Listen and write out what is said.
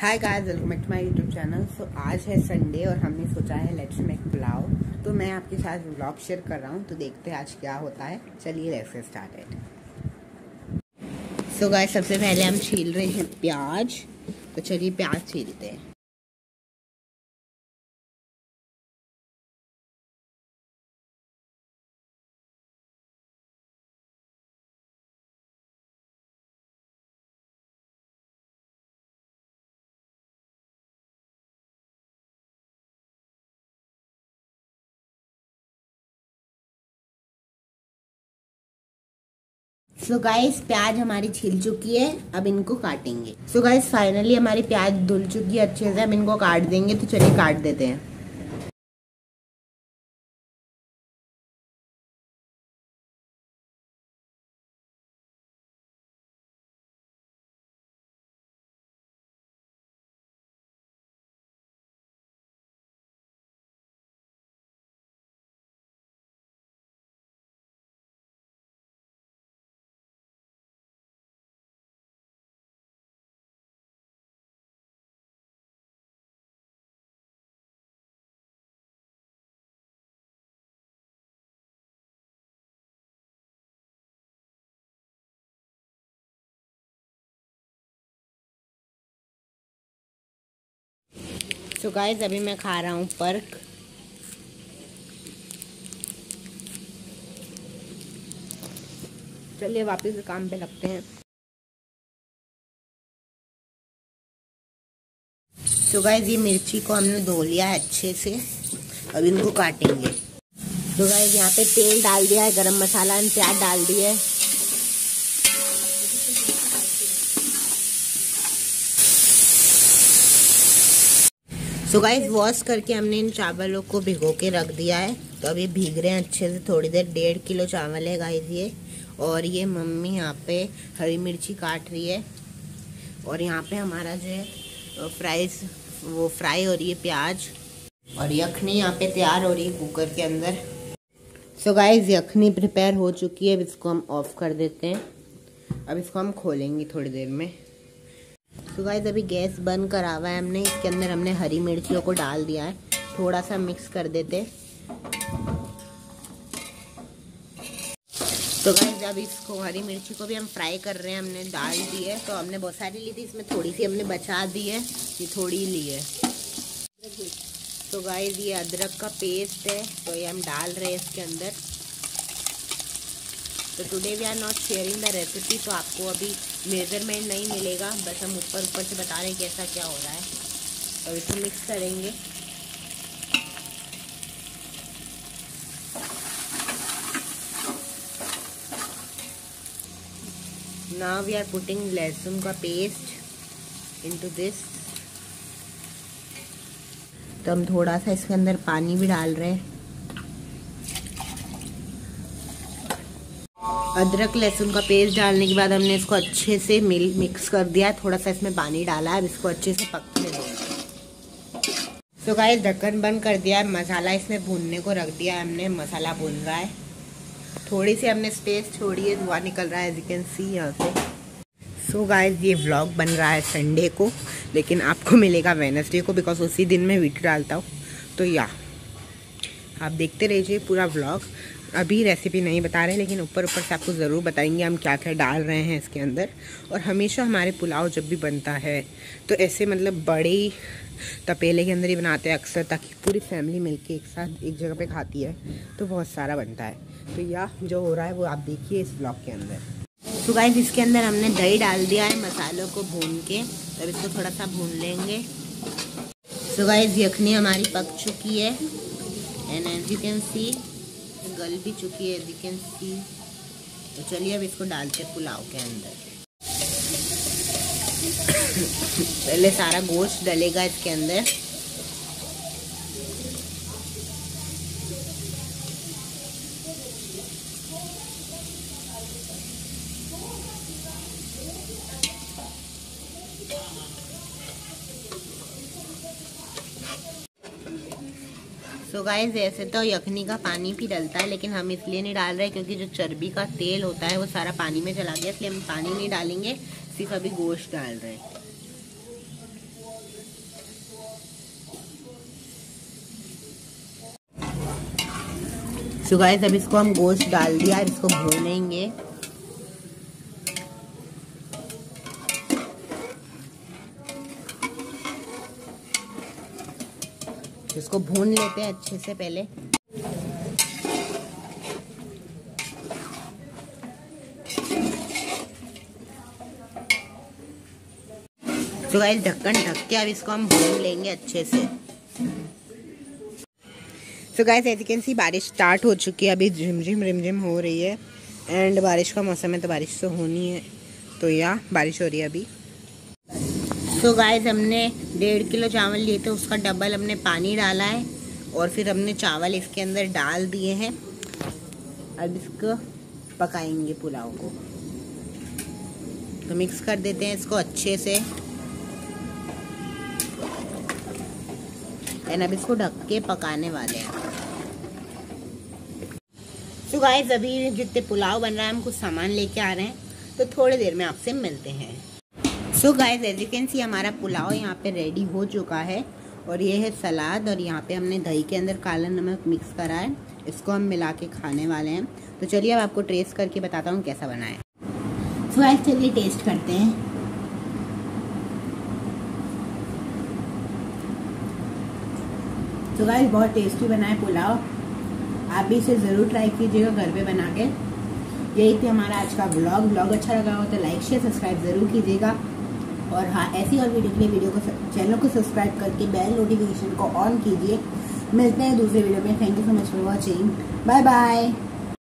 Hi guys, welcome back to my YouTube channel. So आज है Sunday और हमने सोचा है लेट्स मेक पुलाव। तो मैं आपके साथ व्लॉग शेयर कर रहा हूँ, तो देखते हैं आज क्या होता है। चलिए let's get started. So guys, सबसे पहले हम छील रहे हैं प्याज। तो चलिए प्याज छीलते हैं। सो गाइस, प्याज हमारी छिल चुकी है, अब इनको काटेंगे। सो गाइस, फाइनली हमारी प्याज धुल चुकी है अच्छे से, अब इनको काट देंगे। तो चलिए काट देते हैं। सो गाइस, अभी मैं खा रहा हूँ पर्क। चलिए वापस काम पे लगते हैं। तो गाइस, ये मिर्ची को हमने धो लिया है अच्छे से, अब इनको काटेंगे। तो गाइस, यहाँ पे तेल डाल दिया है, गरम मसाला एंड प्याज डाल दिया है। सो गाइस, वॉश करके हमने इन चावलों को भिगो के रख दिया है। तो अब ये भीग रहे हैं अच्छे से थोड़ी देर। 1.5 किलो चावल है गाइस ये। और ये मम्मी यहाँ पे हरी मिर्ची काट रही है। और यहाँ पे हमारा जो है फ्राई हो रही है प्याज। और यखनी यहाँ पे तैयार हो रही है कुकर के अंदर। सो गाइस, यखनी प्रिपेयर हो चुकी है। अब इसको हम ऑफ कर देते हैं। अब इसको हम खोलेंगे थोड़ी देर में। तो गाइस, अभी गैस बंद करा हुआ है हमने। इसके अंदर हमने हरी मिर्चियों को डाल दिया है। थोड़ा सा मिक्स कर देते। तो गाइस, अब इसको हरी मिर्ची को भी हम फ्राई कर रहे हैं। हमने डाल दी है। तो हमने बहुत सारी ली थी, इसमें थोड़ी सी हमने बचा दी है। ये थोड़ी ली है। तो गाइस, ये अदरक का पेस्ट है, तो ये हम डाल रहे हैं इसके अंदर। तो today we are not sharing the recipe, तो आपको अभी मेजरमेंट नहीं मिलेगा, बस हम ऊपर से बता रहे हैं कैसा क्या हो रहा है। तो इसको मिक्स करेंगे। नाउ वी आर पुटिंग लहसुन का पेस्ट इनटू दिस। तो हम थोड़ा सा इसके अंदर पानी भी डाल रहे हैं। अदरक लहसुन का पेस्ट डालने के बाद हमने इसको अच्छे से मिक्स कर दिया है। थोड़ा सा इसमें पानी डाला है। अब इसको अच्छे से पकने देंगे। तो गाइस, ढक्कन बंद कर दिया है। मसाला इसमें भूनने को रख दिया है हमने। मसाला भून रहा है। थोड़ी सी हमने स्पेस छोड़ी है, धुआं निकल रहा है एज यू कैन सी यहाँ से। सो गाइस, ये व्लॉग बन रहा है संडे को, लेकिन आपको मिलेगा वेडनेसडे को, बिकॉज उसी दिन मैं वीडियो डालता हूँ। तो या आप देखते रहिए पूरा व्लॉग। अभी रेसिपी नहीं बता रहे, लेकिन ऊपर से आपको ज़रूर बताएंगे हम क्या क्या डाल रहे हैं इसके अंदर। और हमेशा हमारे पुलाव जब भी बनता है तो ऐसे मतलब बड़ी तपेले के अंदर ही बनाते हैं अक्सर, ताकि पूरी फैमिली मिलके एक साथ एक जगह पे खाती है। तो बहुत सारा बनता है। तो या जो हो रहा है वो आप देखिए इस ब्लॉग के अंदर। तो गाइस, इसके अंदर हमने दही डाल दिया है मसालों को भून के। अब इसको थोड़ा सा भून लेंगे। तो गाइस, यखनी हमारी पक चुकी है and as you can see गल भी चुकी है, एज यू कैन सी। तो चलिए अब इसको डालते हैं पुलाव के अंदर। पहले सारा गोश्त डलेगा इसके अंदर। सो गाइस, ऐसे तो यखनी का पानी भी डलता है, लेकिन हम इसलिए नहीं डाल रहे क्योंकि जो चर्बी का तेल होता है वो सारा पानी में चला गया, इसलिए हम पानी नहीं डालेंगे, सिर्फ अभी गोश्त डाल रहे हैं। सो गाइस अब इसको हम गोश्त डाल दिया, इसको भूनेंगे। इसको भून लेते हैं अच्छे से पहले। तो गाइस ढक्कन ढक के अब इसको हम भून लेंगे अच्छे से। तो guys as you can see बारिश स्टार्ट हो चुकी है, अभी झिमझिम रिमझिम हो रही है एंड बारिश का मौसम है तो बारिश तो होनी है, तो या बारिश हो रही है अभी। तो गाइस हमने 1.5 किलो चावल लिए थे, उसका डबल हमने पानी डाला है और फिर हमने चावल इसके अंदर डाल दिए हैं। अब इसको पकाएंगे पुलाव को, तो मिक्स कर देते हैं इसको अच्छे से एंड अब इसको ढक के पकाने वाले हैं। तो गाइस अभी जितने पुलाव बन रहा है हम कुछ सामान लेके आ रहे हैं, तो थोड़ी देर में आपसे मिलते हैं। So guys as you can see हमारा पुलाव यहाँ पे रेडी हो चुका है और ये है सलाद और यहाँ पे हमने दही के अंदर काला नमक मिक्स करा है, इसको हम मिला के खाने वाले हैं। तो चलिए अब आपको टेस्ट करके बताता हूँ कैसा बना है। सो गाइस चलिए टेस्ट करते हैं। तो गाइस बहुत टेस्टी बना है पुलाव, आप भी इसे ज़रूर ट्राई कीजिएगा घर पे बना के। यही थी हमारा आज का व्लॉग अच्छा लगा हो तो लाइक शेयर सब्सक्राइब ज़रूर कीजिएगा। और हाँ, ऐसी और वीडियो के लिए चैनल को सब्सक्राइब करके बेल नोटिफिकेशन को ऑन कीजिए। मिलते हैं दूसरे वीडियो में। Thank you so much for watching, bye bye.